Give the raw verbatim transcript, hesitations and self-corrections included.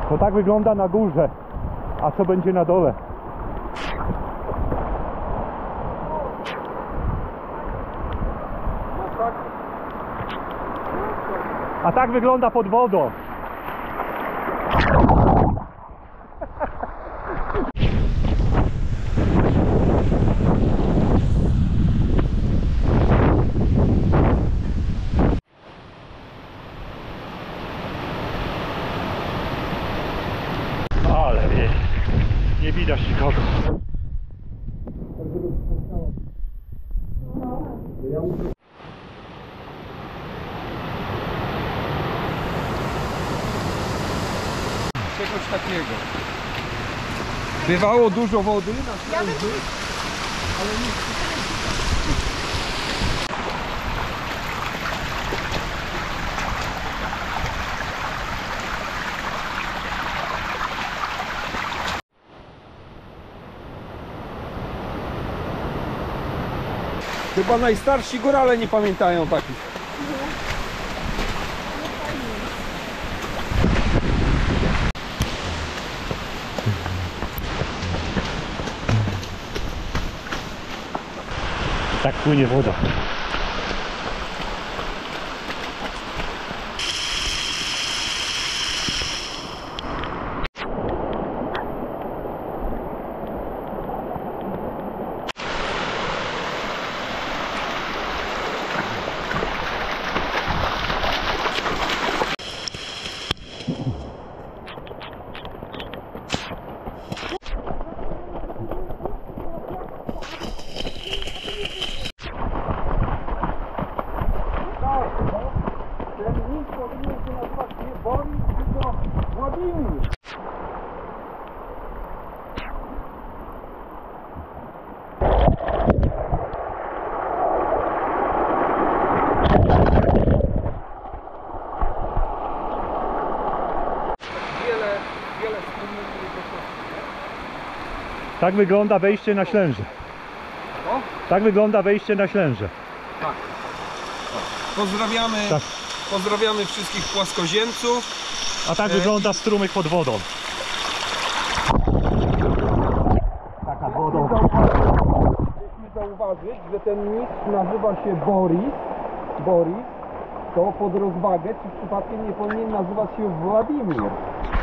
To tak wygląda na górze. A co będzie na dole? A tak wygląda pod wodą. Ale nie, nie widać nikogo. Czegoś takiego. Bywało dużo wody na ślęży, ale nic. Chyba najstarsi górale nie pamiętają takich. Tak płynie woda. Tak wygląda wejście na Ślęże. O? Tak wygląda wejście na Ślęże. Tak. Pozdrawiamy, Tak. pozdrawiamy wszystkich płaskoziemców. A tak e... wygląda strumyk pod wodą. Taka wodą. Chcieliśmy zauważyć, że ten mistrz nazywa się Boris. Boris. To pod rozwagę, czy przypadkiem nie powinien nazywać się Władimir.